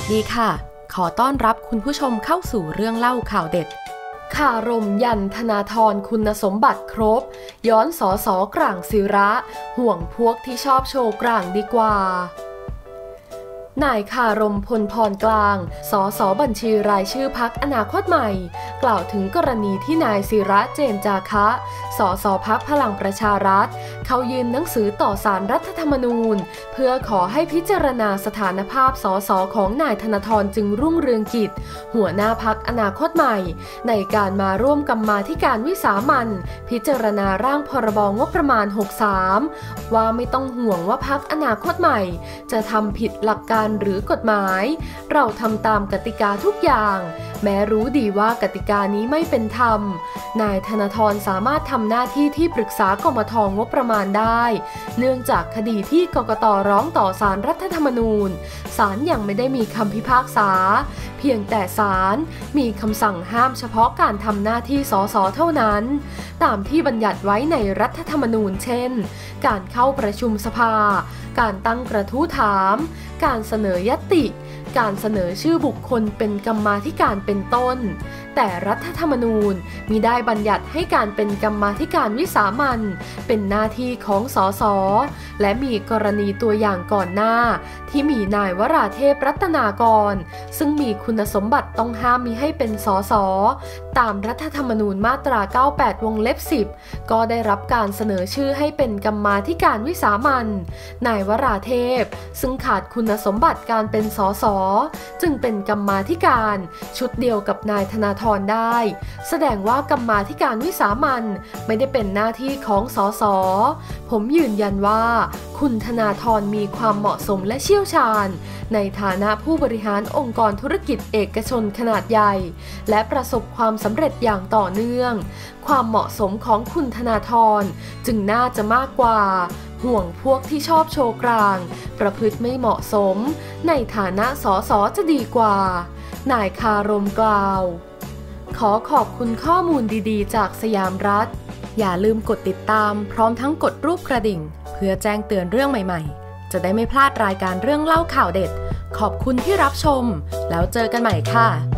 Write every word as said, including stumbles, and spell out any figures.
ดีค่ะขอต้อนรับคุณผู้ชมเข้าสู่เรื่องเล่าข่าวเด็ดคารมยันธนาธรคุณสมบัติครบย้อนสอสอกลางศิระห่วงพวกที่ชอบโชว์กลางดีกว่านายคารมพลพรกลางสสบัญชีรายชื่อพรรคอนาคตใหม่กล่าวถึงกรณีที่นายศิระเจนจาคะสสพรรคพลังประชารัฐเขายื่นหนังสือต่อศาลรัฐธรรมนูญเพื่อขอให้พิจารณาสถานภาพสสของนายธนาธรจึงรุ่งเรืองกิจหัวหน้าพรรคอนาคตใหม่ในการมาร่วมกรรมาธิการวิสามัญพิจารณาร่างพรบงบประมาณหกสิบสามว่าไม่ต้องห่วงว่าพรรคอนาคตใหม่จะทำผิดหลักการหรือกฎหมายเราทำตามกติกาทุกอย่างแม้รู้ดีว่ากติกานี้ไม่เป็นธรรมนายธนาธรสามารถทำหน้าที่ที่ปรึกษากมธงบประมาณได้เนื่องจากคดีที่กกต.ร้องต่อศาลรัฐธรรมนูญศาลยังไม่ได้มีคำพิพากษาเพียงแต่ศาลมีคำสั่งห้ามเฉพาะการทำหน้าที่สสเท่านั้นตามที่บัญญัติไว้ในรัฐธรรมนูญเช่นการเข้าประชุมสภาการตั้งกระทู้ถามการเสนอยติการเสนอชื่อบุคคลเป็นกรรมาธิการเป็นต้นแต่รัฐธรรมนูญมิได้บัญญัติให้การเป็นกรรมาธิการวิสามัญเป็นหน้าที่ของสสและมีกรณีตัวอย่างก่อนหน้าที่มีนายวราเทพรัตนากรซึ่งมีคุณสมบัติต้องห้ามมิให้เป็นสสตามรัฐธรรมนูญมาตราเก้าสิบแปดวงเล็บสิบก็ได้รับการเสนอชื่อให้เป็นกรรมาธิการวิสามัญนายวราเทพซึ่งขาดคุณสมบัติการเป็นสสจึงเป็นกรรมาธิการชุดเดียวกับนายธนาธรได้แสดงว่ากรรมาธิการวิสามัญไม่ได้เป็นหน้าที่ของสสผมยืนยันว่าคุณธนาธรมีความเหมาะสมและเชี่ยวชาญในฐานะผู้บริหารองค์กรธุรกิจเอกชนขนาดใหญ่และประสบความสำเร็จอย่างต่อเนื่องความเหมาะสมของคุณธนาธรจึงน่าจะมากกว่าห่วงพวกที่ชอบโชว์กลางประพฤติไม่เหมาะสมในฐานะสสจะดีกว่านายคารมกล่าวขอขอบคุณข้อมูลดีๆจากสยามรัฐอย่าลืมกดติดตามพร้อมทั้งกดรูปกระดิ่งเพื่อแจ้งเตือนเรื่องใหม่ๆจะได้ไม่พลาดรายการเรื่องเล่าข่าวเด็ดขอบคุณที่รับชมแล้วเจอกันใหม่ค่ะ